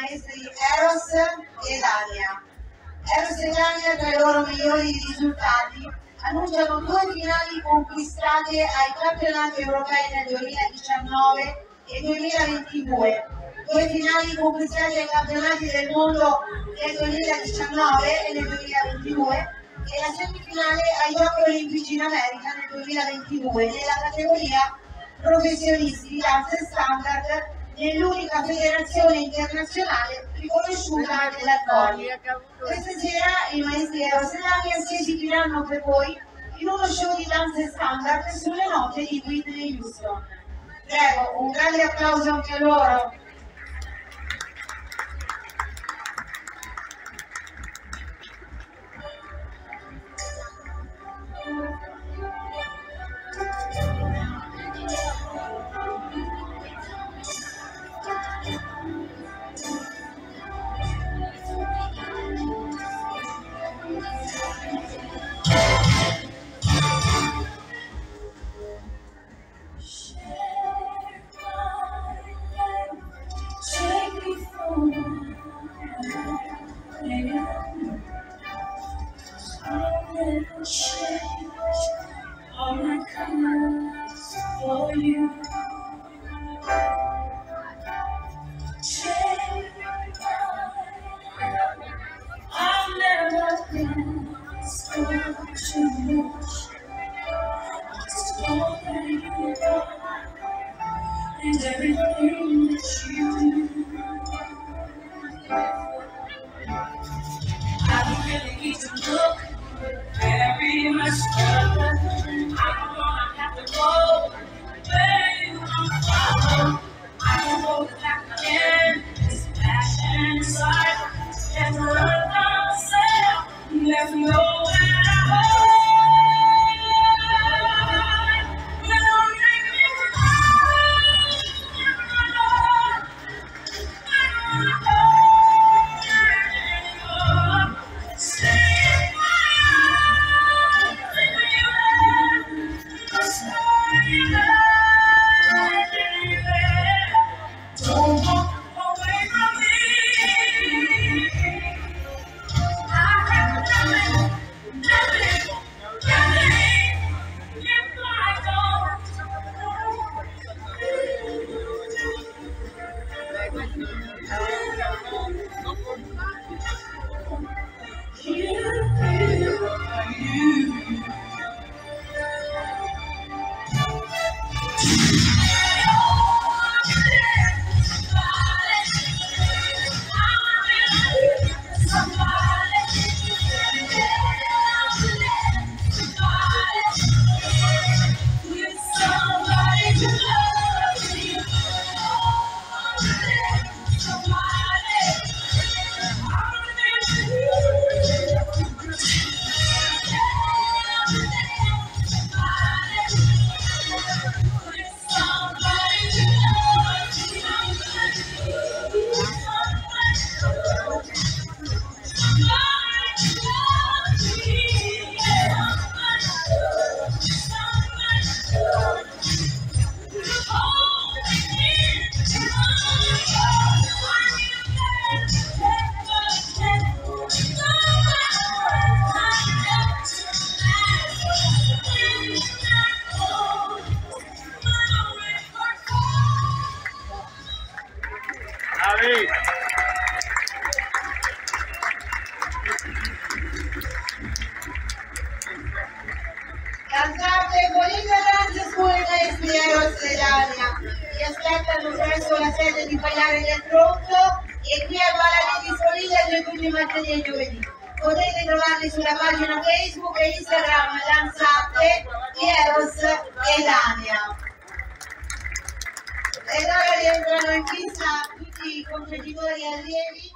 maestri Eros e Dania. Eros e Dania, tra i loro migliori risultati, annunciano 2 finali conquistate ai campionati europei nel 2019 e 2022. 2 finali conquistate ai campionati del mondo nel 2019 e nel 2022 e la semifinale ai Giochi Olimpici in America nel 2022 nella categoria professionisti di danza standard nell'unica federazione internazionale riconosciuta nell'Arconi. Questa sera i maestri Eros e Dania si esibiranno per voi in uno show di danze standard sulle note di Whitney Houston. Prego, un grande applauso anche a loro. All my colors for you. I've never been so too much. Just all that you are and everything that you do. I don't really need to look very much further. I'm gonna have to go where you want to follow. I don't hold it back again. This passion inside has run myself. Left me nowhere to hide. When I'm thinking tonight, I don't wanna go. Don't walk away from me. I have nothing, if I don't. Cantate Bolivia Dance School e maestri Eros e Dania vi aspettano presso la sede di Pagliare del Tronto e qui al Bar di Spoliglia tutti i martedì e giovedì. Potete trovarli sulla pagina Facebook e Instagram Danzate di Eros e Dania. Ed ora rientrano in pista tutti i competitori e allievi.